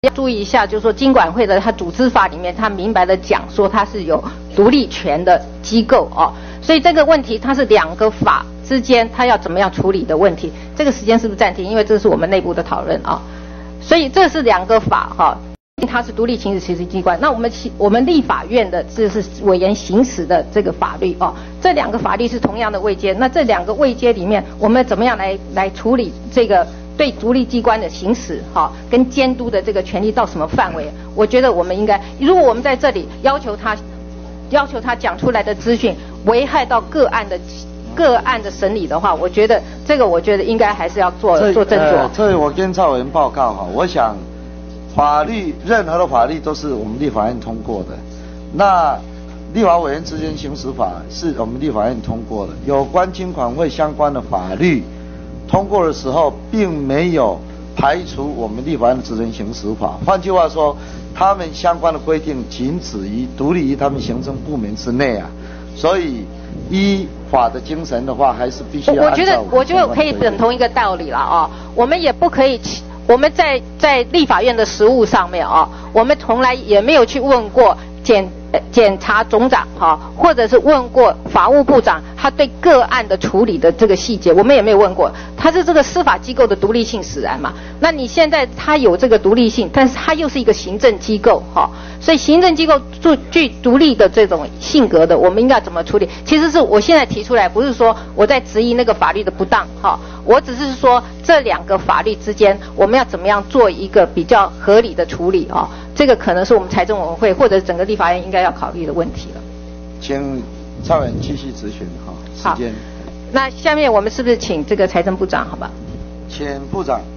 要注意一下，就是说金管会的它组织法里面，它明白的讲说它是有独立权的机构哦，所以这个问题它是两个法之间它要怎么样处理的问题。这个时间是不是暂停？因为这是我们内部的讨论啊，所以这是两个法哈。它是独立行使机关，那我们立法院的这是委员行使的这个法律哦，这两个法律是同样的位阶，那这两个位阶里面，我们怎么样来处理这个对独立机关的行使跟监督的这个权利到什么范围？我觉得我们应该，如果我们在这里要求他讲出来的资讯危害到个案的审理的话，我觉得应该还是要做斟酌。 这我跟蔡委员报告哈，我想。任何的法律都是我们立法院通过的，那立法委员职权行使法是我们立法院通过的，有关金管会相关的法律通过的时候，并没有排除我们立法院的职权行使法。换句话说，他们相关的规定仅止于独立于他们行政部门之内啊，所以依法的精神的话，还是必须要按照我觉得可以等同一个道理了啊，我们也不可以。我们在立法院的实务上面啊，我们从来也没有去问过检察总长或者是问过法务部长他对个案的处理的这个细节，我们也没有问过。他是这个司法机构的独立性使然嘛？那你现在他有这个独立性，但是他又是一个行政机构所以行政机构具独立的这种性格的，我们应该怎么处理？其实是我现在提出来，不是说我在质疑那个法律的不当我只是说这两个法律之间，我们要怎么样做一个比较合理的处理这个可能是我们财政委员会或者整个立法院应该要考虑的问题了。 请蔡委员继续质询时间。 那下面我们是不是请这个财政部长好吧？ 请部长。